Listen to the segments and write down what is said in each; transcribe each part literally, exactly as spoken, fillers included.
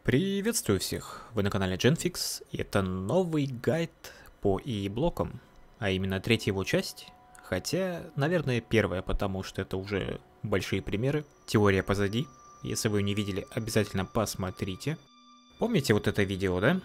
Приветствую всех! Вы на канале Genfix, и это новый гайд по и и блокам, а именно третья его часть, хотя, наверное, первая, потому что это уже большие примеры. Теория позади, если вы ее не видели, обязательно посмотрите. Помните вот это видео, да?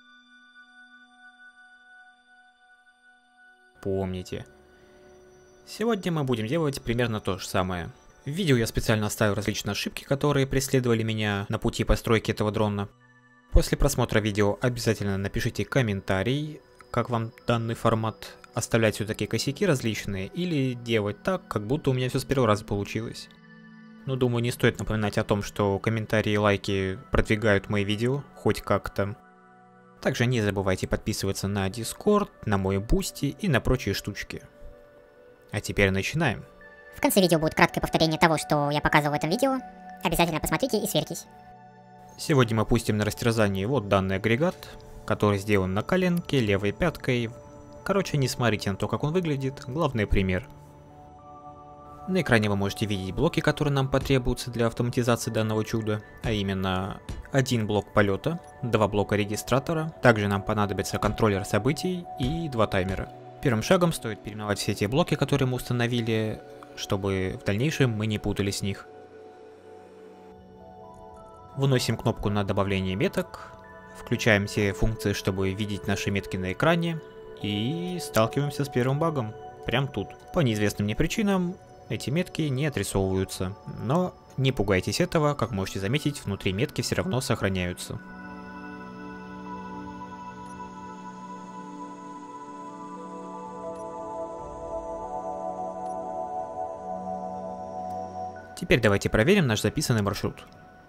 Помните. Сегодня мы будем делать примерно то же самое. В видео я специально оставил различные ошибки, которые преследовали меня на пути постройки этого дрона. После просмотра видео обязательно напишите комментарий, как вам данный формат, оставлять все-таки косяки различные или делать так, как будто у меня все с первого раза получилось. Но думаю, не стоит напоминать о том, что комментарии и лайки продвигают мои видео, хоть как-то. Также не забывайте подписываться на Discord, на мой Boosty и на прочие штучки. А теперь начинаем. В конце видео будет краткое повторение того, что я показывал в этом видео. Обязательно посмотрите и сверьтесь. Сегодня мы пустим на растерзание вот данный агрегат, который сделан на коленке, левой пяткой. Короче, не смотрите на то, как он выглядит, главный пример. На экране вы можете видеть блоки, которые нам потребуются для автоматизации данного чуда, а именно один блок полета, два блока регистратора, также нам понадобится контроллер событий и два таймера. Первым шагом стоит переименовать все те блоки, которые мы установили, чтобы в дальнейшем мы не путались с них. Выносим кнопку на добавление меток, включаем все функции, чтобы видеть наши метки на экране, и сталкиваемся с первым багом, прям тут. По неизвестным мне причинам эти метки не отрисовываются, но не пугайтесь этого, как можете заметить, внутри метки все равно сохраняются. Теперь давайте проверим наш записанный маршрут.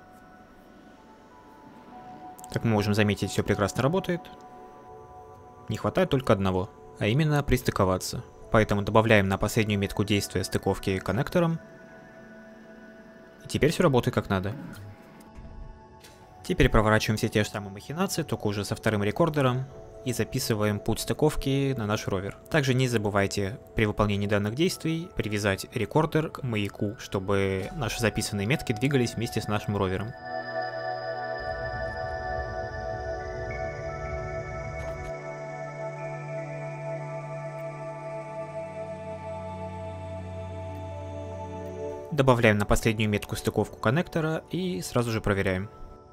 Как мы можем заметить, все прекрасно работает. Не хватает только одного, а именно пристыковаться. Поэтому добавляем на последнюю метку действия стыковки коннектором. И теперь все работает как надо. Теперь проворачиваем все те же самые махинации, только уже со вторым рекордером. И записываем путь стыковки на наш ровер. Также не забывайте при выполнении данных действий привязать рекордер к маяку, чтобы наши записанные метки двигались вместе с нашим ровером. Добавляем на последнюю метку стыковку коннектора и сразу же проверяем.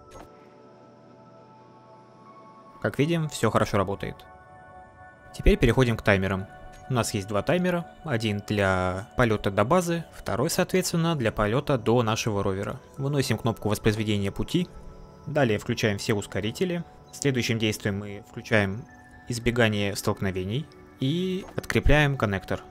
Как видим, все хорошо работает. Теперь переходим к таймерам. У нас есть два таймера. Один для полета до базы, второй, соответственно, для полета до нашего ровера. Выносим кнопку воспроизведения пути. Далее включаем все ускорители. Следующим действием мы включаем избегание столкновений и открепляем коннектор.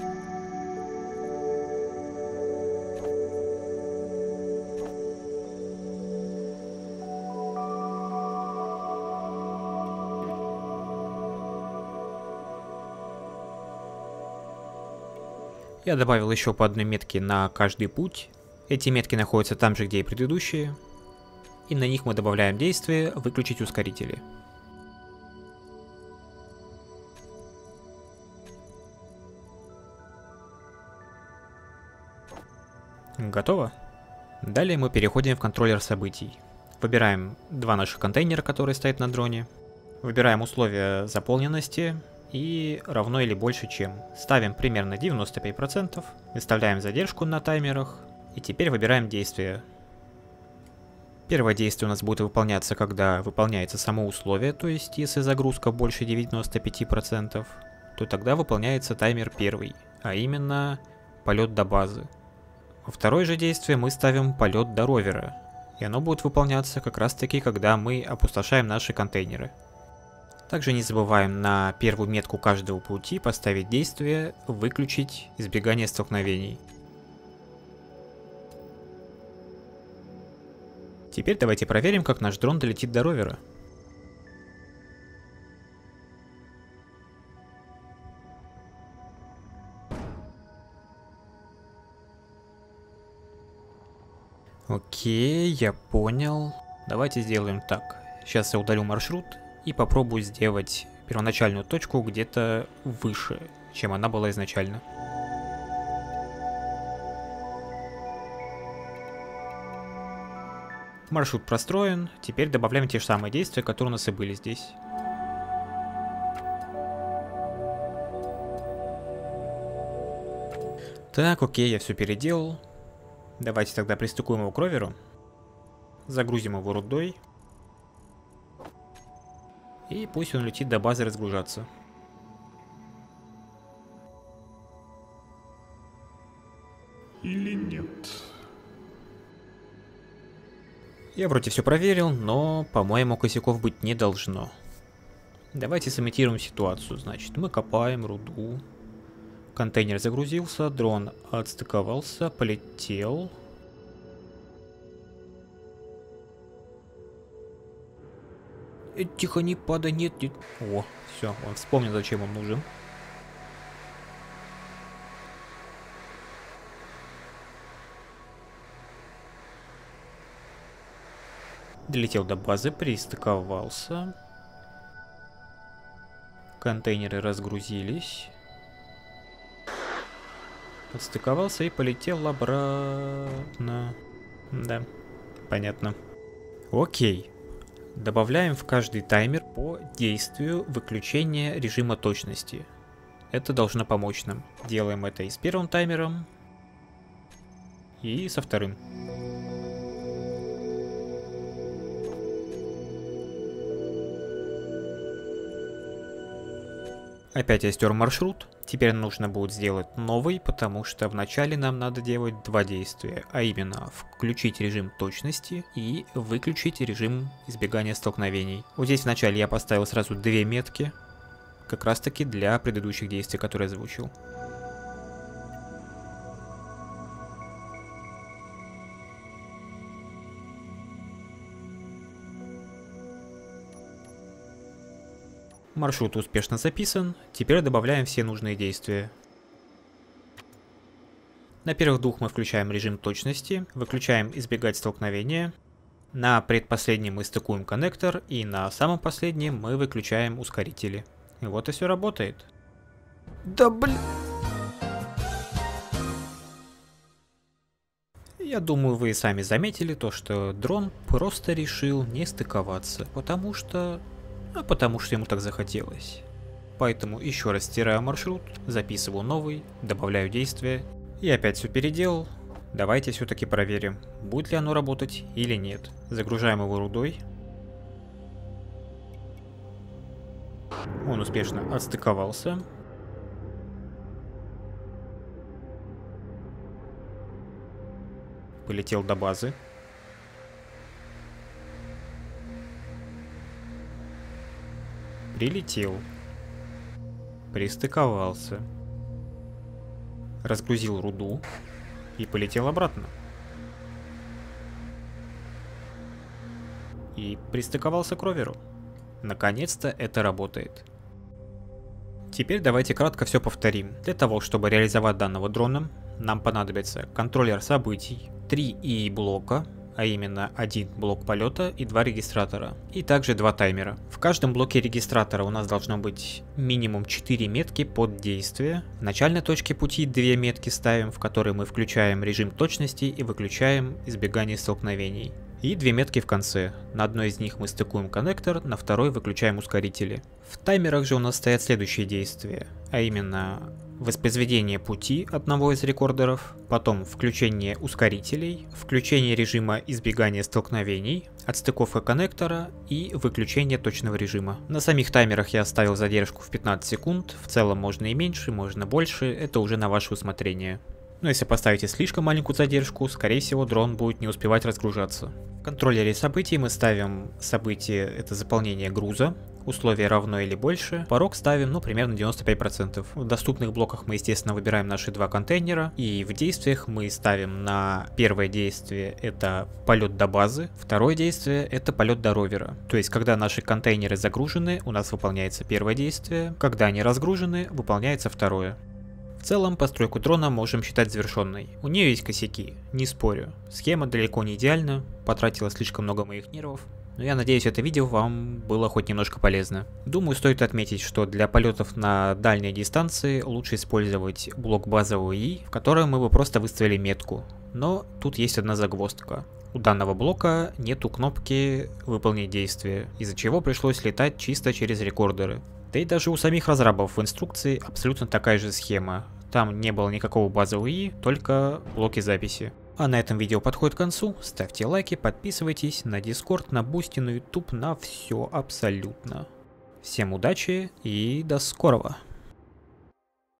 Я добавил еще по одной метке на каждый путь. Эти метки находятся там же, где и предыдущие. И на них мы добавляем действие «Выключить ускорители». Готово. Далее мы переходим в контроллер событий. Выбираем два наших контейнера, которые стоят на дроне. Выбираем условия заполненности. И равно или больше чем. Ставим примерно девяносто пять процентов, выставляем задержку на таймерах и теперь выбираем действие. Первое действие у нас будет выполняться, когда выполняется само условие, то есть если загрузка больше девяноста пяти процентов, то тогда выполняется таймер первый, а именно полет до базы. Во второе же действие мы ставим полет до ровера, и оно будет выполняться как раз таки, когда мы опустошаем наши контейнеры. Также не забываем на первую метку каждого пути поставить действие «Выключить избегание столкновений». Теперь давайте проверим, как наш дрон долетит до ровера. Окей, я понял. Давайте сделаем так. Сейчас я удалю маршрут и попробую сделать первоначальную точку где-то выше, чем она была изначально. Маршрут простроен, теперь добавляем те же самые действия, которые у нас и были здесь. Так, окей, я все переделал. Давайте тогда пристыкуем его к роверу. Загрузим его рудой. И пусть он летит до базы разгружаться. Или нет? Я вроде все проверил, но, по-моему, косяков быть не должно. Давайте сымитируем ситуацию. Значит, мы копаем руду. Контейнер загрузился, дрон отстыковался, полетел. Э, тихо, не падай, нет, нет. О, все, он вспомнил, зачем он нужен. Долетел до базы, пристыковался. Контейнеры разгрузились. Подстыковался и полетел обратно. Да, понятно. Окей. Добавляем в каждый таймер по действию выключения режима точности. Это должно помочь нам. Делаем это и с первым таймером, и со вторым. Опять я стер маршрут. Теперь нужно будет сделать новый, потому что вначале нам надо делать два действия, а именно включить режим точности и выключить режим избегания столкновений. Вот здесь вначале я поставил сразу две метки, как раз таки для предыдущих действий, которые я озвучил. Маршрут успешно записан, теперь добавляем все нужные действия. На первых двух мы включаем режим точности, выключаем избегать столкновения. На предпоследнем мы стыкуем коннектор, и на самом последнем мы выключаем ускорители. И вот и все работает. Да блин! Я думаю, вы сами заметили то, что дрон просто решил не стыковаться, потому что... А потому что ему так захотелось. Поэтому еще раз стираю маршрут, записываю новый, добавляю действия. И опять все переделал. Давайте все-таки проверим, будет ли оно работать или нет. Загружаем его рудой. Он успешно отстыковался. Полетел до базы. Прилетел. Пристыковался. Разгрузил руду. И полетел обратно. И пристыковался к роверу. Наконец-то это работает. Теперь давайте кратко все повторим. Для того, чтобы реализовать данного дрона, нам понадобится контроллер событий, три и и блока, а именно один блок полета и два регистратора, и также два таймера. В каждом блоке регистратора у нас должно быть минимум четыре метки под действие. В начальной точке пути две метки ставим, в которые мы включаем режим точности и выключаем избегание столкновений. И две метки в конце. На одной из них мы стыкуем коннектор, на второй выключаем ускорители. В таймерах же у нас стоят следующие действия, а именно воспроизведение пути одного из рекордеров, потом включение ускорителей, включение режима избегания столкновений, отстыковка коннектора и выключение точного режима. На самих таймерах я оставил задержку в пятнадцать секунд, в целом можно и меньше, можно больше, это уже на ваше усмотрение. Но если поставите слишком маленькую задержку, скорее всего дрон будет не успевать разгружаться. В контроллере событий мы ставим событие, это заполнение груза, условие равно или больше, порог ставим, ну, примерно девяносто пять процентов. В доступных блоках мы, естественно, выбираем наши два контейнера, и в действиях мы ставим на первое действие это полет до базы, второе действие это полет до ровера. То есть, когда наши контейнеры загружены, у нас выполняется первое действие, когда они разгружены, выполняется второе. В целом, постройку дрона можем считать завершенной. У нее есть косяки, не спорю. Схема далеко не идеальна, потратила слишком много моих нервов. Но я надеюсь, это видео вам было хоть немножко полезно. Думаю, стоит отметить, что для полетов на дальние дистанции лучше использовать блок базового ИИ, в котором мы бы просто выставили метку. Но тут есть одна загвоздка. У данного блока нету кнопки «Выполнить действие», из-за чего пришлось летать чисто через рекордеры. Да и даже у самих разрабов в инструкции абсолютно такая же схема. Там не было никакого базового и, только блоки записи. А на этом видео подходит к концу. Ставьте лайки, подписывайтесь на Discord, на Boosty, на YouTube, на все абсолютно. Всем удачи и до скорого!